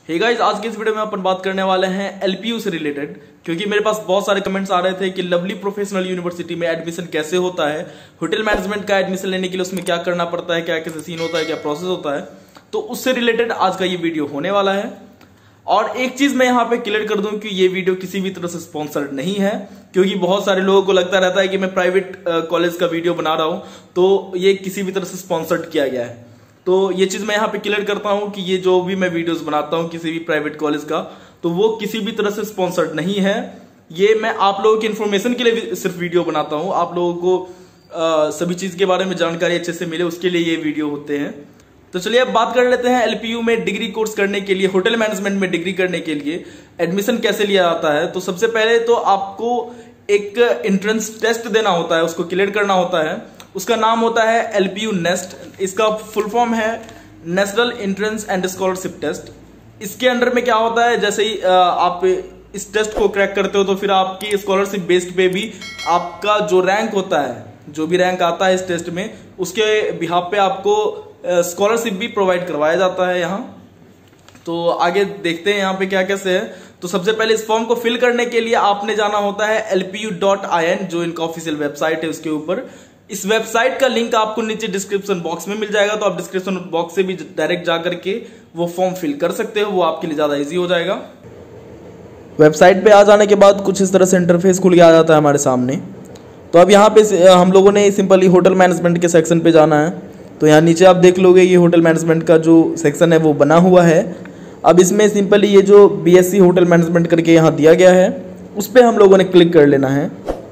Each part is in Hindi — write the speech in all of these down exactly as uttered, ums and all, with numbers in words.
हे गाइस, आज की इस वीडियो में अपन बात करने वाले हैं एलपीयू से रिलेटेड, क्योंकि मेरे पास बहुत सारे कमेंट्स आ रहे थे कि लवली प्रोफेशनल यूनिवर्सिटी में एडमिशन कैसे होता है, होटल मैनेजमेंट का एडमिशन लेने के लिए उसमें क्या करना पड़ता है, क्या कैसे सीन होता है, क्या प्रोसेस होता है। तो उससे रिलेटेड आज का ये वीडियो होने वाला है। और एक चीज मैं यहाँ पे क्लियर कर दूं कि ये वीडियो किसी भी तरह से स्पॉन्सर्ड नहीं है, क्योंकि बहुत सारे लोगों को लगता रहता है कि मैं प्राइवेट कॉलेज का वीडियो बना रहा हूं तो ये किसी भी तरह से स्पॉन्सर्ड किया गया है। तो ये चीज मैं यहाँ पे क्लियर करता हूं कि ये जो भी मैं वीडियोस बनाता हूं किसी भी प्राइवेट कॉलेज का, तो वो किसी भी तरह से स्पॉन्सर्ड नहीं है। ये मैं आप लोगों की इन्फॉर्मेशन के लिए सिर्फ वीडियो बनाता हूं, आप लोगों को आ, सभी चीज के बारे में जानकारी अच्छे से मिले उसके लिए ये वीडियो होते हैं। तो चलिए अब बात कर लेते हैं एलपीयू में डिग्री कोर्स करने के लिए, होटल मैनेजमेंट में डिग्री करने के लिए एडमिशन कैसे लिया जाता है। तो सबसे पहले तो आपको एक एंट्रेंस टेस्ट देना होता है, उसको क्लियर करना होता है। उसका नाम होता है एलपीयू नेस्ट। इसका फुल फॉर्म है national entrance and scholarship test. इसके अंडर में क्या होता है, जैसे ही आप इस टेस्ट को क्रैक करते हो तो फिर आपकी स्कॉलरशिप बेस्ड पे भी आपका जो रैंक होता है, जो भी रैंक आता है इस टेस्ट में, उसके बिहाफ पे आपको स्कॉलरशिप भी प्रोवाइड करवाया जाता है यहाँ। तो आगे देखते हैं यहाँ पे क्या कैसे है। तो सबसे पहले इस फॉर्म को फिल करने के लिए आपने जाना होता है L P U dot I N, जो इनका ऑफिशियल वेबसाइट है उसके ऊपर। इस वेबसाइट का लिंक आपको नीचे डिस्क्रिप्शन बॉक्स में मिल जाएगा, तो आप डिस्क्रिप्शन बॉक्स से भी डायरेक्ट जाकर के वो फॉर्म फिल कर सकते हो, वो आपके लिए ज्यादा इजी हो जाएगा। वेबसाइट पे आ जाने के बाद कुछ इस तरह से इंटरफेस खुल के आ जाता है हमारे सामने। तो अब यहाँ पे हम लोगों ने सिंपली होटल मैनेजमेंट के सेक्शन पे जाना है। तो यहाँ नीचे आप देख लोगे ये होटल मैनेजमेंट का जो सेक्शन है वो बना हुआ है। अब इसमें सिंपली ये जो बीएससी होटल मैनेजमेंट करके यहाँ दिया गया है उस पर हम लोगों ने क्लिक कर लेना है।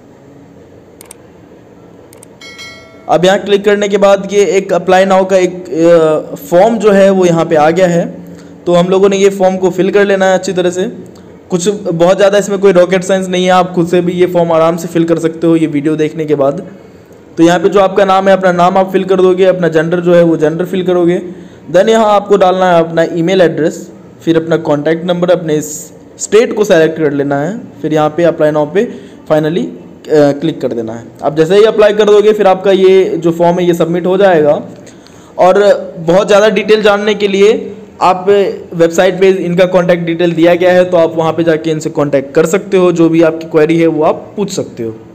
अब यहाँ क्लिक करने के बाद ये एक अप्लाई नाउ का एक फॉर्म जो है वो यहाँ पे आ गया है। तो हम लोगों ने ये फॉर्म को फिल कर लेना है अच्छी तरह से। कुछ बहुत ज़्यादा इसमें कोई रॉकेट साइंस नहीं है, आप खुद से भी ये फॉर्म आराम से फिल कर सकते हो ये वीडियो देखने के बाद। तो यहाँ पे जो आपका नाम है, अपना नाम आप फिल कर दोगे, अपना जेंडर जो है वो जेंडर फिल करोगे। देन यहाँ आपको डालना है अपना ईमेल एड्रेस, फिर अपना कॉन्टैक्ट नंबर, अपने स्टेट को सेलेक्ट कर लेना है, फिर यहाँ पे अप्लाई नाउ पे फाइनली क्लिक कर देना है। आप जैसे ही अप्लाई कर दोगे फिर आपका ये जो फॉर्म है ये सबमिट हो जाएगा। और बहुत ज़्यादा डिटेल जानने के लिए आप वेबसाइट पे इनका कॉन्टैक्ट डिटेल दिया गया है, तो आप वहाँ पे जाके इनसे कॉन्टैक्ट कर सकते हो, जो भी आपकी क्वेरी है वो आप पूछ सकते हो।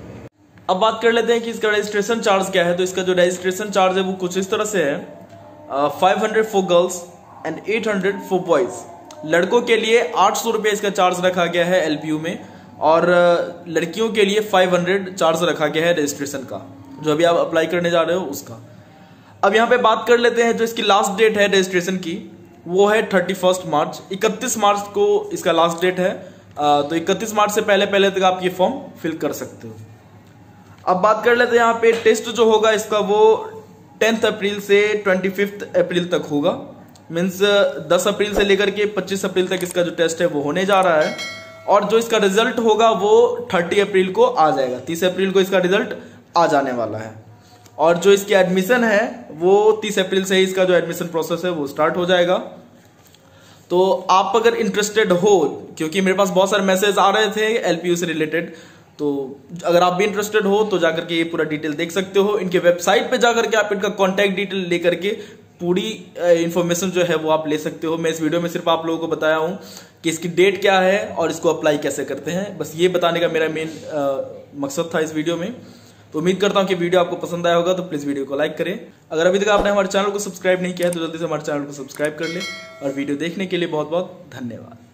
अब बात कर लेते हैं कि इसका रजिस्ट्रेशन चार्ज क्या है। तो इसका जो रजिस्ट्रेशन चार्ज है वो कुछ इस तरह से है, five hundred for girls and eight hundred for boys. लड़कों के लिए आठ सौ रुपये इसका चार्ज रखा गया है एलपीयू में, और लड़कियों के लिए फाइव हंड्रेड चार्ज रखा गया है रजिस्ट्रेशन का, जो अभी आप अप्लाई करने जा रहे हो उसका। अब यहाँ पे बात कर लेते हैं जो इसकी लास्ट डेट है रजिस्ट्रेशन की, वो है थर्टी फर्स्ट मार्च। इकतीस मार्च को इसका लास्ट डेट है। तो इकतीस मार्च से पहले पहले तक आप ये फॉर्म फिल कर सकते हो। अब बात कर लेते हैं यहाँ पे टेस्ट जो होगा इसका, वो टेंथ अप्रैल से ट्वेंटी फिफ्थ अप्रैल तक होगा। मीन्स दस अप्रैल से लेकर के पच्चीस अप्रैल तक इसका जो टेस्ट है वो होने जा रहा है। और जो इसका रिजल्ट होगा वो तीस अप्रैल को आ जाएगा, तीस अप्रैल को इसका रिजल्ट आ जाने वाला है। और जो इसकी एडमिशन है वो तीस अप्रैल से ही इसका जो एडमिशन प्रोसेस है वो स्टार्ट हो जाएगा। तो आप अगर इंटरेस्टेड हो, क्योंकि मेरे पास बहुत सारे मैसेज आ रहे थे एलपीयू से रिलेटेड, तो अगर आप भी इंटरेस्टेड हो तो जाकर के ये पूरा डिटेल देख सकते हो। इनके वेबसाइट पे जाकर के आप इनका कॉन्टैक्ट डिटेल लेकर के पूरी इंफॉर्मेशन जो है वो आप ले सकते हो। मैं इस वीडियो में सिर्फ आप लोगों को बताया हूं कि इसकी डेट क्या है और इसको अप्लाई कैसे करते हैं, बस ये बताने का मेरा मेन मकसद था इस वीडियो में। तो उम्मीद करता हूं कि वीडियो आपको पसंद आया होगा, तो प्लीज वीडियो को लाइक करें। अगर अभी तक आपने हमारे चैनल को सब्सक्राइब नहीं किया है तो जल्दी से हमारे चैनल को सब्सक्राइब कर ले। और वीडियो देखने के लिए बहुत बहुत धन्यवाद।